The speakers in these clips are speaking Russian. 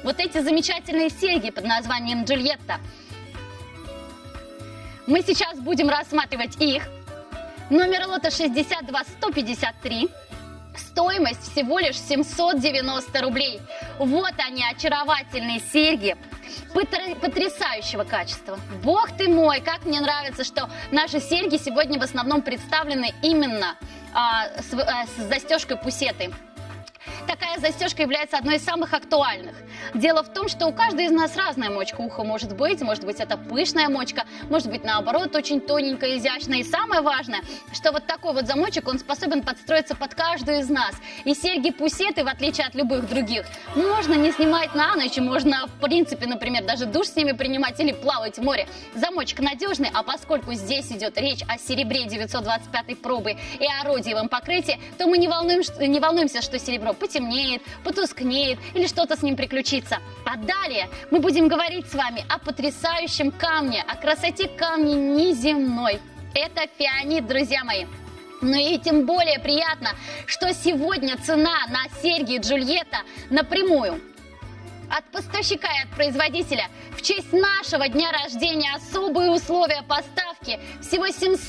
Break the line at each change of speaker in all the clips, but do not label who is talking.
вот эти замечательные серьги под названием Джульетта. Мы сейчас будем рассматривать их. Номер лота 62153. Стоимость всего лишь 790 рублей. Вот они, очаровательные серьги потрясающего качества. Бог ты мой, как мне нравится, что наши серьги сегодня в основном представлены именно с застежкой пусеты. Такая застежка является одной из самых актуальных. Дело в том, что у каждой из нас разная мочка уха может быть это пышная мочка, может быть наоборот очень тоненькая, изящная. И самое важное, что вот такой вот замочек, он способен подстроиться под каждую из нас. И серьги-пусеты, в отличие от любых других, можно не снимать на ночь, можно в принципе, например, даже душ с ними принимать или плавать в море. Замочек надежный, а поскольку здесь идет речь о серебре 925 пробы и о родиевом покрытии, то мы не волнуемся, что серебро потемнеет, потускнеет или что-то с ним приключится. А далее мы будем говорить с вами о потрясающем камне, о красоте камня неземной. Это фианит, друзья мои. Ну и тем более приятно, что сегодня цена на серьги Джульетта напрямую от поставщика и от производителя в честь нашего дня рождения особые условия поставки всего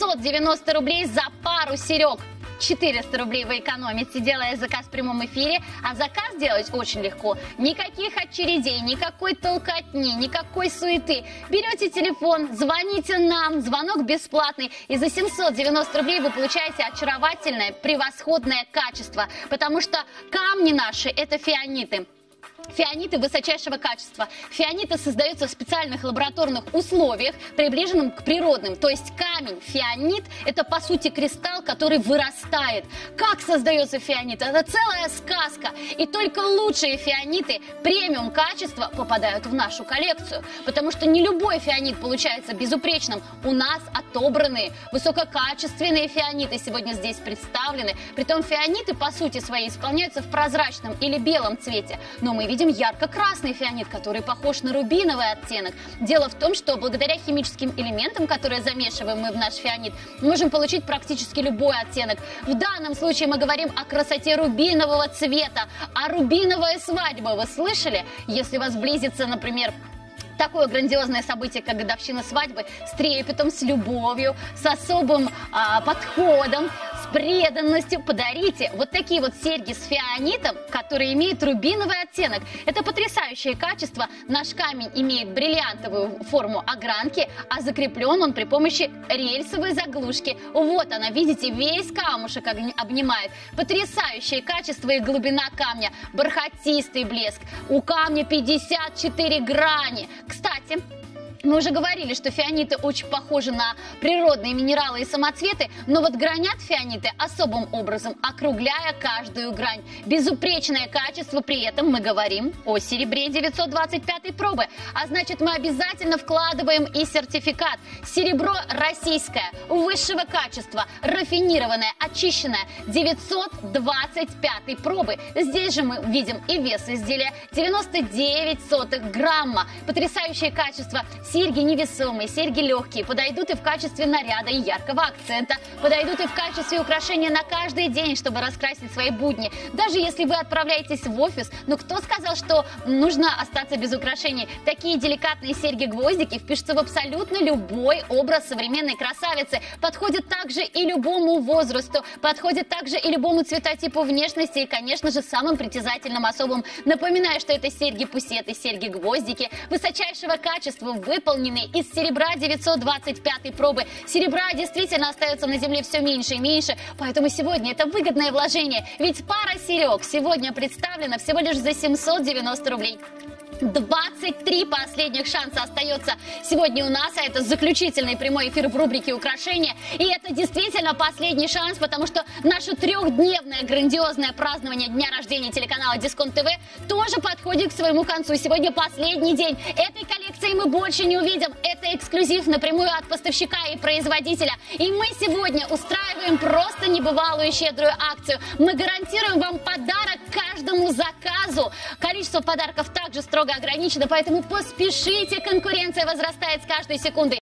790 рублей за пару серег. 400 рублей вы экономите, делая заказ в прямом эфире, а заказ делать очень легко. Никаких очередей, никакой толкотни, никакой суеты. Берете телефон, звоните нам, звонок бесплатный, и за 790 рублей вы получаете очаровательное, превосходное качество, потому что камни наши – это фианиты. Фианиты высочайшего качества. Фианиты создаются в специальных лабораторных условиях, приближенным к природным. То есть камень, фианит – это по сути кристалл, который вырастает. Как создается фианит? Это целая сказка. И только лучшие фианиты премиум качества попадают в нашу коллекцию. Потому что не любой фианит получается безупречным. У нас отобраны высококачественные фианиты сегодня здесь представлены. Притом фианиты по сути своей исполняются в прозрачном или белом цвете. Но мы видим ярко-красный фианит, который похож на рубиновый оттенок. Дело в том, что благодаря химическим элементам, которые замешиваем мы в наш фианит, мы можем получить практически любой оттенок. В данном случае мы говорим о красоте рубинового цвета. А рубиновая свадьба, вы слышали? Если вас близится, например, такое грандиозное событие, как годовщина свадьбы, с трепетом, с любовью, с особым подходом, с преданностью, подарите вот такие вот серьги с фианитом, которые имеют рубиновый оттенок. Это потрясающее качество. Наш камень имеет бриллиантовую форму огранки, а закреплен он при помощи рельсовой заглушки. Вот она, видите, весь камушек обнимает. Потрясающее качество и глубина камня, бархатистый блеск. У камня 54 грани. Кстати, мы уже говорили, что фианиты очень похожи на природные минералы и самоцветы, но вот гранят фианиты особым образом, округляя каждую грань. Безупречное качество, при этом мы говорим о серебре 925 пробы. А значит, мы обязательно вкладываем и сертификат. Серебро российское, высшего качества, рафинированное, очищенное, 925 пробы. Здесь же мы видим и вес изделия 99 грамма. Потрясающее качество. Серьги невесомые, серьги легкие, подойдут и в качестве наряда и яркого акцента, подойдут и в качестве украшения на каждый день, чтобы раскрасить свои будни. Даже если вы отправляетесь в офис, но кто сказал, что нужно остаться без украшений? Такие деликатные серьги-гвоздики впишутся в абсолютно любой образ современной красавицы. Подходят также и любому возрасту, подходят также и любому цветотипу внешности и, конечно же, самым притязательным особам. Напоминаю, что это серьги-пусеты, серьги-гвоздики высочайшего качества, выполненные из серебра 925 пробы. Серебра действительно остается на земле все меньше и меньше, поэтому сегодня это выгодное вложение. Ведь пара серег сегодня представлена всего лишь за 790 рублей. 23 последних шанса остается сегодня у нас, а это заключительный прямой эфир в рубрике «Украшения». И это действительно последний шанс, потому что наше трехдневное грандиозное празднование дня рождения телеканала Дисконт ТВ тоже подходит к своему концу. Сегодня последний день. Этой коллекции мы больше не увидим. Это эксклюзив напрямую от поставщика и производителя. И мы сегодня устраиваем просто небывалую щедрую акцию. Мы гарантируем вам подарок каждому заказу. Количество подарков также строго ограничено, поэтому поспешите, конкуренция возрастает с каждой секундой.